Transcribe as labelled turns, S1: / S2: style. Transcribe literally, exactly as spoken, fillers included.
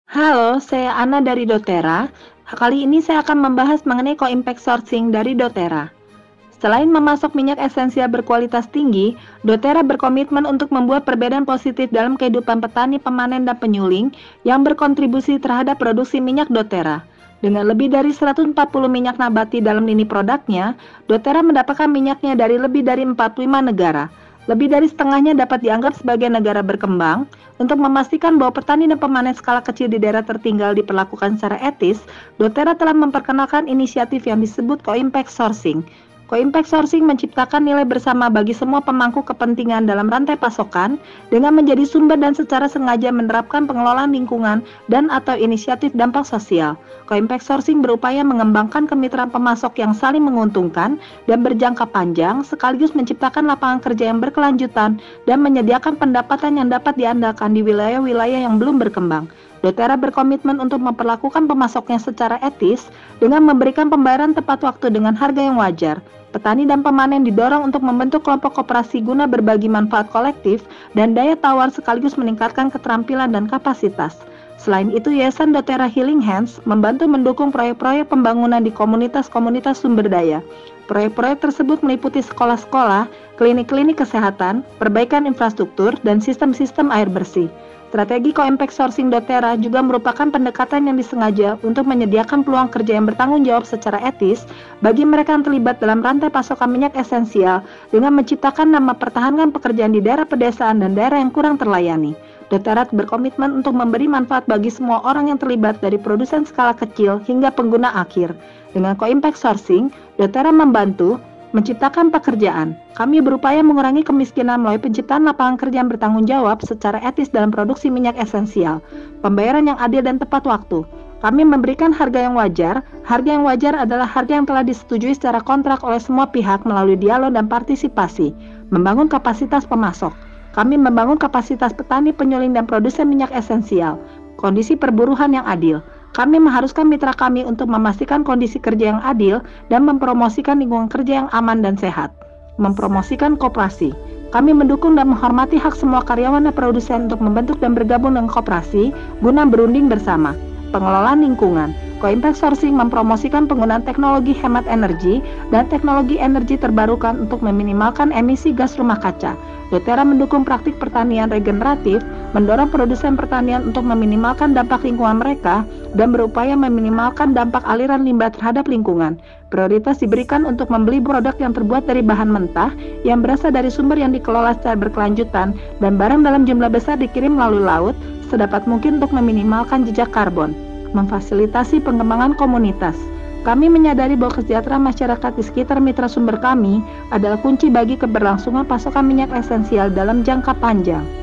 S1: Halo, saya Ana dari doTERRA. Kali ini saya akan membahas mengenai co-impact sourcing dari doTERRA. Selain memasok minyak esensial berkualitas tinggi, doTERRA berkomitmen untuk membuat perbedaan positif dalam kehidupan petani, pemanen, dan penyuling yang berkontribusi terhadap produksi minyak doTERRA. Dengan lebih dari seratus empat puluh minyak nabati dalam lini produknya, doTERRA mendapatkan minyaknya dari lebih dari empat puluh lima negara. Lebih dari setengahnya dapat dianggap sebagai negara berkembang. Untuk memastikan bahwa petani dan pemanen skala kecil di daerah tertinggal diperlakukan secara etis, doTERRA telah memperkenalkan inisiatif yang disebut co-impact sourcing. Co-impact sourcing menciptakan nilai bersama bagi semua pemangku kepentingan dalam rantai pasokan dengan menjadi sumber dan secara sengaja menerapkan pengelolaan lingkungan dan atau inisiatif dampak sosial. Co-impact sourcing berupaya mengembangkan kemitraan pemasok yang saling menguntungkan dan berjangka panjang, sekaligus menciptakan lapangan kerja yang berkelanjutan dan menyediakan pendapatan yang dapat diandalkan di wilayah-wilayah yang belum berkembang. doTERRA berkomitmen untuk memperlakukan pemasoknya secara etis dengan memberikan pembayaran tepat waktu dengan harga yang wajar. Petani dan pemanen didorong untuk membentuk kelompok koperasi guna berbagi manfaat kolektif dan daya tawar sekaligus meningkatkan keterampilan dan kapasitas. Selain itu, Yayasan doTERRA Healing Hands membantu mendukung proyek-proyek pembangunan di komunitas-komunitas sumber daya. Proyek-proyek tersebut meliputi sekolah-sekolah, klinik-klinik kesehatan, perbaikan infrastruktur, dan sistem-sistem air bersih. Strategi co-impact sourcing doTERRA juga merupakan pendekatan yang disengaja untuk menyediakan peluang kerja yang bertanggung jawab secara etis bagi mereka yang terlibat dalam rantai pasokan minyak esensial dengan menciptakan nama pertahanan pekerjaan di daerah pedesaan dan daerah yang kurang terlayani. doTERRA berkomitmen untuk memberi manfaat bagi semua orang yang terlibat dari produsen skala kecil hingga pengguna akhir. Dengan co-impact sourcing, doTERRA membantu menciptakan pekerjaan. Kami berupaya mengurangi kemiskinan melalui penciptaan lapangan kerja yang bertanggung jawab secara etis dalam produksi minyak esensial, pembayaran yang adil dan tepat waktu. Kami memberikan harga yang wajar. Harga yang wajar adalah harga yang telah disetujui secara kontrak oleh semua pihak melalui dialog dan partisipasi. Membangun kapasitas pemasok. Kami membangun kapasitas petani, penyuling, dan produsen minyak esensial. Kondisi perburuhan yang adil. Kami mengharuskan mitra kami untuk memastikan kondisi kerja yang adil dan mempromosikan lingkungan kerja yang aman dan sehat. Mempromosikan koperasi. Kami mendukung dan menghormati hak semua karyawan dan produsen untuk membentuk dan bergabung dengan koperasi guna berunding bersama. Pengelolaan lingkungan. Co-impact sourcing mempromosikan penggunaan teknologi hemat energi dan teknologi energi terbarukan untuk meminimalkan emisi gas rumah kaca. doTERRA mendukung praktik pertanian regeneratif, mendorong produsen pertanian untuk meminimalkan dampak lingkungan mereka, dan berupaya meminimalkan dampak aliran limbah terhadap lingkungan. Prioritas diberikan untuk membeli produk yang terbuat dari bahan mentah, yang berasal dari sumber yang dikelola secara berkelanjutan, dan barang dalam jumlah besar dikirim melalui laut, sedapat mungkin untuk meminimalkan jejak karbon. Memfasilitasi pengembangan komunitas. Kami menyadari bahwa kesejahteraan masyarakat di sekitar mitra sumber kami adalah kunci bagi keberlangsungan pasokan minyak esensial dalam jangka panjang.